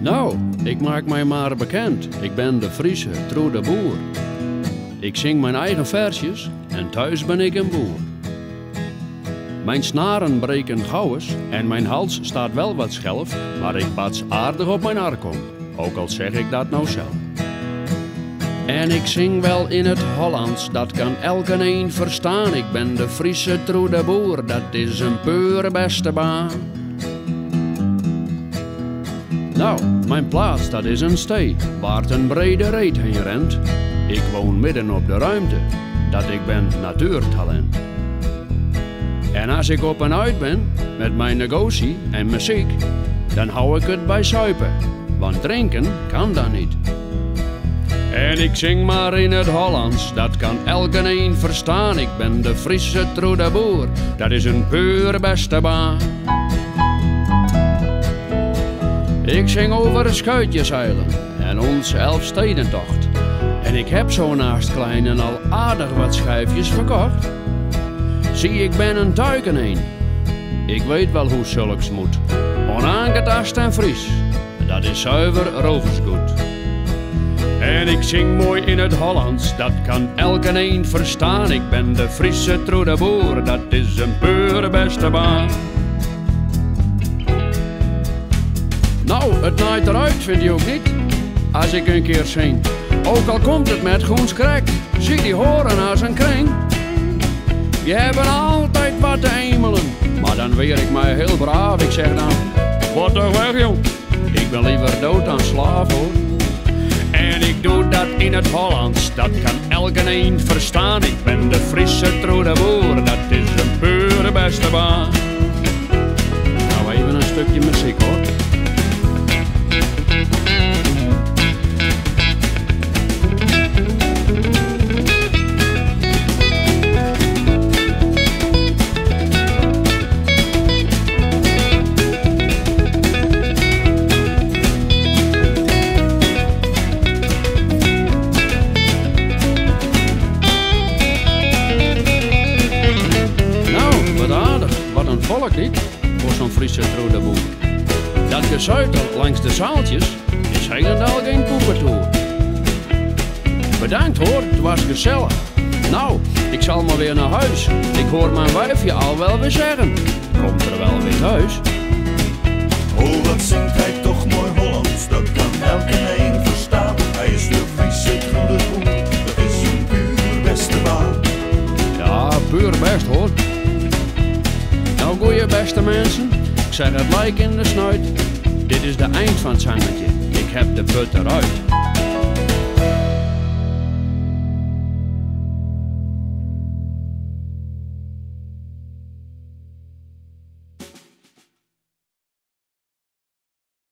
Nou, ik maak mij maar bekend. Ik ben de Friese Troe de Boer. Ik zing mijn eigen versjes en thuis ben ik een boer. Mijn snaren breken gauw eens en mijn hals staat wel wat schelf, maar ik bats aardig op mijn arkom, ook al zeg ik dat nou zelf. En ik zing wel in het Hollands, dat kan elkeen verstaan. Ik ben de Friese Troe de Boer, dat is een pure beste baan. Nou, mijn plaats dat is een stee, waar een brede reet heen rent. Ik woon midden op de ruimte, dat ik ben natuurtalent. En als ik op en uit ben, met mijn negotie en muziek, dan hou ik het bij suipen, want drinken kan dan niet. En ik zing maar in het Hollands, dat kan elkeen verstaan. Ik ben de Friese Troe de Boer, dat is een pure beste baan. Ik zing over schuitjeseilen en onze Elfstedentocht. En ik heb zo naast Kleinen al aardig wat schijfjes verkocht. Zie, ik ben een tuikeneen. Ik weet wel hoe zulks moet. Onaangetast en Fries, dat is zuiver roversgoed. En ik zing mooi in het Hollands, dat kan elkeen verstaan. Ik ben de Friese Troe de Boer, dat is een pure beste baan. Nou, het naait eruit, vind je ook niet? Als ik een keer zing. Ook al komt het met groens krek, zie die horen als een kring. Je hebben altijd wat te emelen, maar dan weer ik mij heel braaf. Ik zeg dan, wat toch weg jong, ik ben liever dood dan slaaf hoor. En ik doe dat in het Hollands, dat kan elkeen verstaan. Ik ben de Friese Troe de Boer, dat is een pure beste baan. Nou, even een stukje muziek hoor. Volk niet, voor zo'n Friese Troe de Boer. Dat gezuitel langs de zaaltjes is helemaal geen poepertoer. Bedankt hoor, het was gezellig. Nou, ik zal maar weer naar huis. Ik hoor mijn wijfje al wel weer zeggen, komt er wel weer thuis. Oh, wat zingt hij toch mooi Hollands, dat kan elkeen verstaan. Hij is de Friese Troe de Boer, dat is een puur beste baan. Ja, puur best hoor. Nou, goeie beste mensen, ik zeg het like in de snuit. Dit is de eind van het zangetje, ik heb de put eruit.